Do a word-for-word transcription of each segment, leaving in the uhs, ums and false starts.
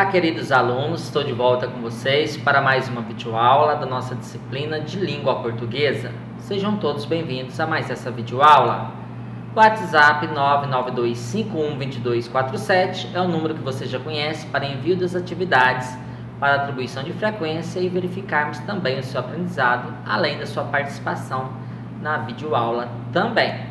queridos alunos, estou de volta com vocês para mais uma videoaula da nossa disciplina de língua portuguesa. Sejam todos bem-vindos a mais essa videoaula. O WhatsApp nove nove dois cinco um dois dois quatro sete é o número que você já conhece para envio das atividades, para atribuição de frequência e verificarmos também o seu aprendizado, além da sua participação na videoaula também.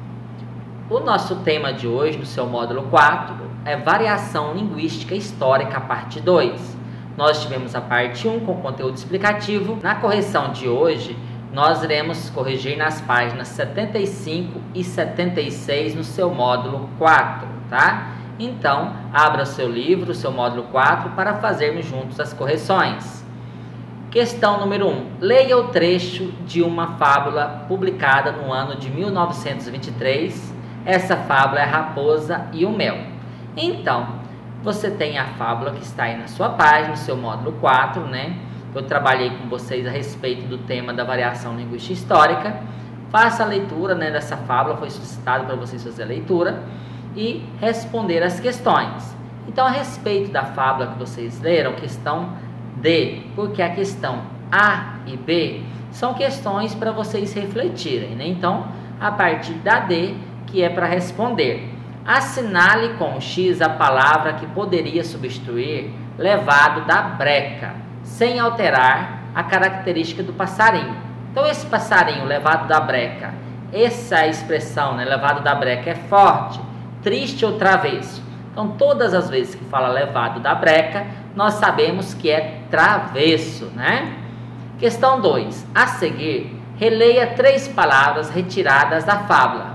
O nosso tema de hoje, no seu módulo quatro, é Variação Linguística Histórica, parte dois. Nós tivemos a parte um com conteúdo explicativo. Na correção de hoje, nós iremos corrigir nas páginas setenta e cinco e setenta e seis no seu módulo quatro, tá? Então, abra o seu livro, o seu módulo quatro, para fazermos juntos as correções. Questão número um. Leia o trecho de uma fábula publicada no ano de mil novecentos e vinte e três. Essa fábula é a Raposa e o Mel. Então, você tem a fábula que está aí na sua página, no seu módulo quatro, né? Eu trabalhei com vocês a respeito do tema da variação linguística histórica. Faça a leitura, né, dessa fábula, foi solicitado para vocês fazer a leitura e responder as questões. Então, a respeito da fábula que vocês leram, questão D, porque a questão A e B são questões para vocês refletirem, né? Então, a partir da D, que é para responder. Assinale com X a palavra que poderia substituir levado da breca, sem alterar a característica do passarinho. Então, esse passarinho levado da breca, essa expressão, né, levado da breca, é forte, triste ou travesso. Então, todas as vezes que fala levado da breca, nós sabemos que é travesso, né? Questão dois. A seguir, releia três palavras retiradas da fábula.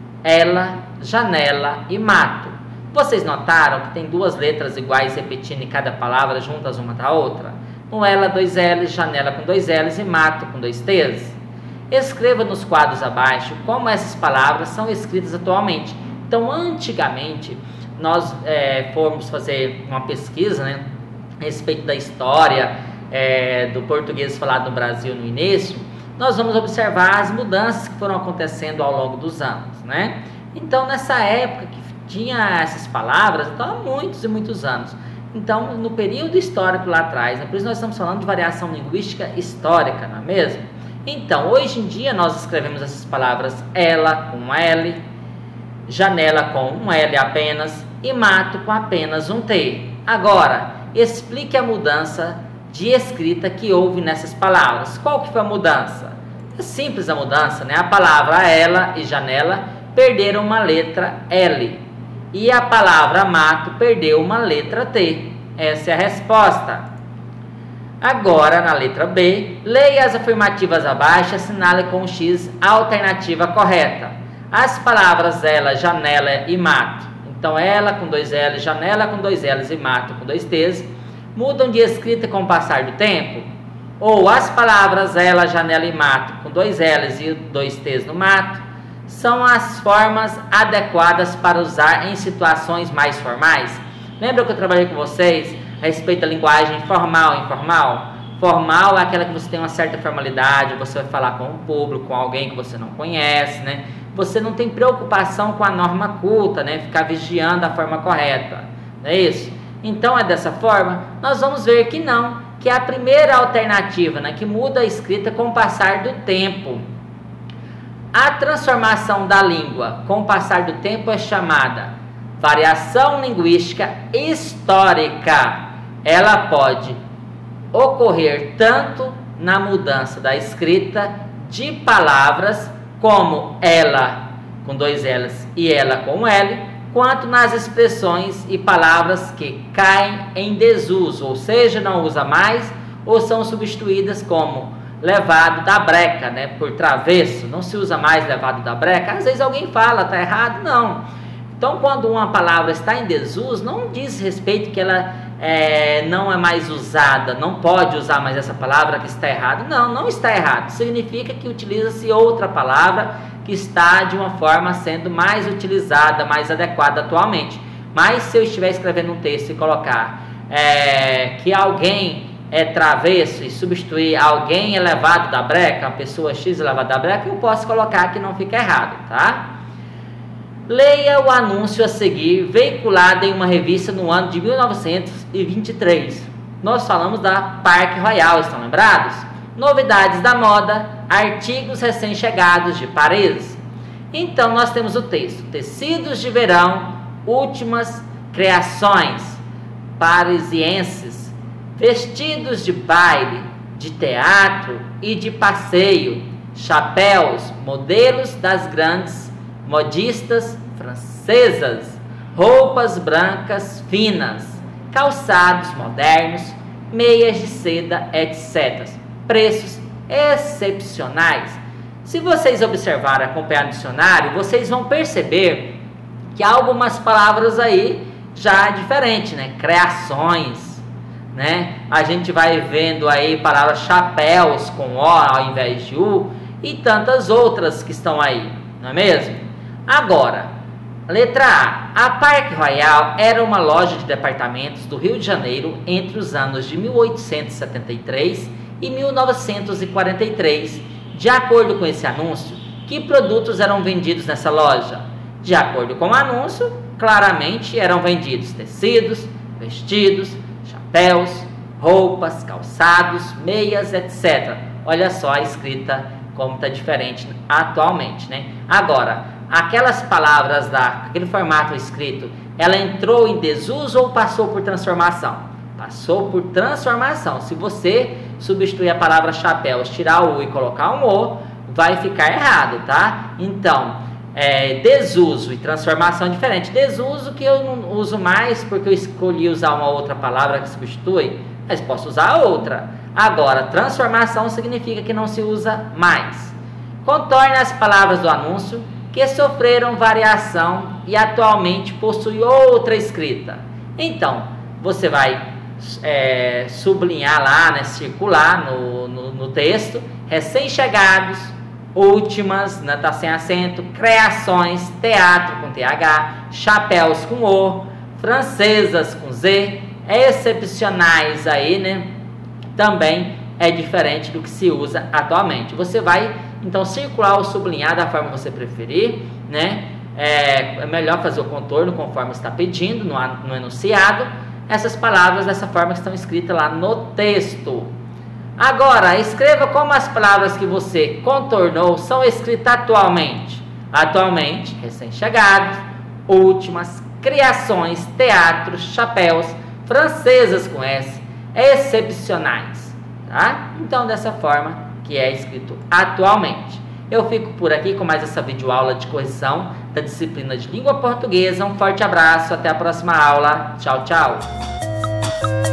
Ela, janela e mato. Vocês notaram que tem duas letras iguais repetindo em cada palavra, juntas uma da outra? No ela, dois L's, janela com dois L's e mato com dois T's. Escreva nos quadros abaixo como essas palavras são escritas atualmente. Então, antigamente, nós é, fomos fazer uma pesquisa, né, a respeito da história é, do português falado no Brasil no início. Nós vamos observar as mudanças que foram acontecendo ao longo dos anos, né? Então, nessa época que tinha essas palavras, então há muitos e muitos anos. Então, no período histórico lá atrás, né? Por isso nós estamos falando de variação linguística histórica, não é mesmo? Então, hoje em dia nós escrevemos essas palavras ela com um L, janela com um L apenas e mato com apenas um T. Agora, explique a mudança de escrita que houve nessas palavras. Qual que foi a mudança? É simples a mudança, né? A palavra ela e janela perderam uma letra L e a palavra mato perdeu uma letra T. Essa é a resposta. Agora, na letra B, leia as afirmativas abaixo e assinale com X a alternativa correta. As palavras ela, janela e mato. Então, ela com dois L's, janela com dois L's e mato com dois T's. Mudam de escrita com o passar do tempo? Ou as palavras ela, janela e mato, com dois L's e dois T's no mato, são as formas adequadas para usar em situações mais formais? Lembra que eu trabalhei com vocês a respeito da linguagem formal e informal? Formal é aquela que você tem uma certa formalidade, você vai falar com o público, com alguém que você não conhece, né? Você não tem preocupação com a norma culta, né? Ficar vigiando a forma correta, não é isso? Então, é dessa forma, nós vamos ver que não, que é a primeira alternativa, né, que muda a escrita com o passar do tempo. A transformação da língua com o passar do tempo é chamada variação linguística histórica. Ela pode ocorrer tanto na mudança da escrita de palavras, como ela com dois L's e ela com um L, quanto nas expressões e palavras que caem em desuso, ou seja, não usa mais, ou são substituídas como levado da breca, né, por travesso. Não se usa mais levado da breca. Às vezes alguém fala, tá errado, não. Então, quando uma palavra está em desuso, não diz respeito que ela é, não é mais usada, não pode usar mais essa palavra que está errado. Não, não está errado. Significa que utiliza-se outra palavra que está de uma forma sendo mais utilizada, mais adequada atualmente. Mas se eu estiver escrevendo um texto e colocar é, que alguém é travesso e substituir alguém elevado da breca, a pessoa X elevada da breca, eu posso colocar que não fica errado, tá? Leia o anúncio a seguir, veiculado em uma revista no ano de mil novecentos e vinte e três. Nós falamos da Parque Royal, estão lembrados? Novidades da moda, artigos recém-chegados de Paris. Então nós temos o texto: tecidos de verão, últimas criações parisienses, vestidos de baile, de teatro e de passeio, chapéus, modelos das grandes modistas francesas, roupas brancas finas, calçados modernos, meias de seda, etcétera. Preços excepcionais. Se vocês observarem, acompanhar o dicionário, vocês vão perceber que há algumas palavras aí já diferentes, né? Criações, né? A gente vai vendo aí palavras chapéus com O ao invés de U e tantas outras que estão aí, não é mesmo? Agora, letra A. A Parque Royal era uma loja de departamentos do Rio de Janeiro entre os anos de mil oitocentos e setenta e três e mil novecentos e quarenta e três. De acordo com esse anúncio, que produtos eram vendidos nessa loja? De acordo com o anúncio, claramente eram vendidos tecidos, vestidos, chapéus, roupas, calçados, meias, etcétera. Olha só a escrita como está diferente atualmente, né? Agora, aquelas palavras da aquele formato escrito, ela entrou em desuso ou passou por transformação? Passou por transformação. Se você substituir a palavra chapéus, tirar o U e colocar um O, vai ficar errado, tá? Então, é, desuso e transformação é diferente. Desuso que eu não uso mais porque eu escolhi usar uma outra palavra que substitui, mas posso usar outra. Agora, transformação significa que não se usa mais. Contorne as palavras do anúncio que sofreram variação e atualmente possui outra escrita. Então, você vai é, sublinhar lá, né, circular no, no, no texto, recém-chegados, últimas, né, tá sem acento, criações, teatro com T H, chapéus com O, francesas com Z, excepcionais aí, né, também é diferente do que se usa atualmente. Você vai, então, circular ou sublinhar da forma que você preferir, né, é, é melhor fazer o contorno conforme está pedindo no, no enunciado, essas palavras dessa forma que estão escritas lá no texto. Agora, escreva como as palavras que você contornou são escritas atualmente. Atualmente, recém-chegados, últimas, criações, teatros, chapéus, francesas com S, excepcionais, tá? Então, dessa forma que é escrito atualmente. Eu fico por aqui com mais essa videoaula de correção da disciplina de língua portuguesa. Um forte abraço, até a próxima aula. Tchau, tchau.